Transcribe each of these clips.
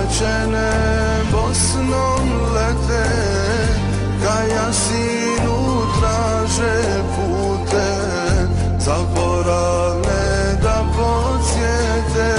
Plaćene Bosnom lete, ka Jasinu traže pute, zaboravne da podsjete.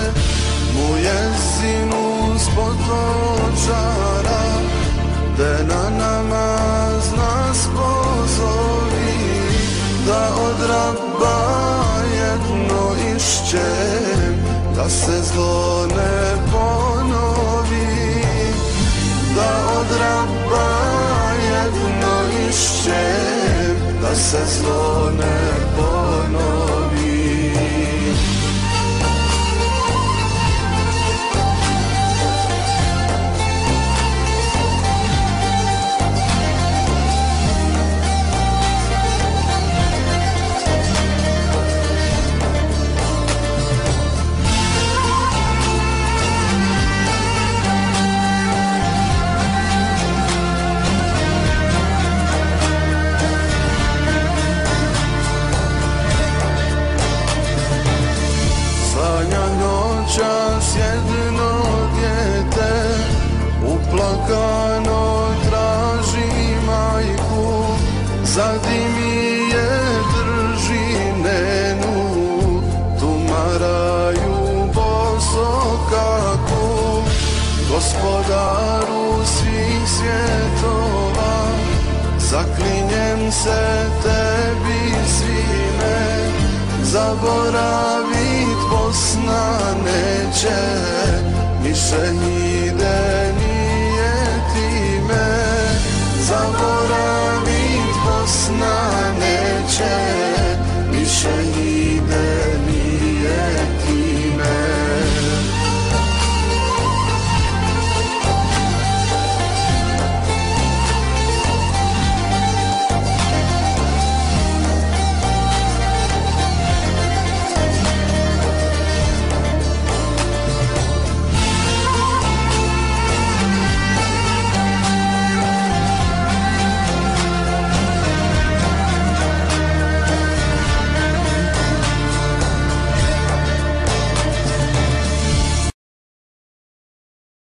Mujezzinu s Potočara, de na namaz nas pozovi, da od Rabba jedno išćem, da se zlo ne ponovi, da od Rabba jedno išćem, da se zlo ne ponovi. Noćas jedno dijete uplakano traži majku, Zadimi je drži nenu, tumaraju bosokaku. Gospodaru svih svjetova, zaklinjem se tebi sine, zaboravit Bosna neće više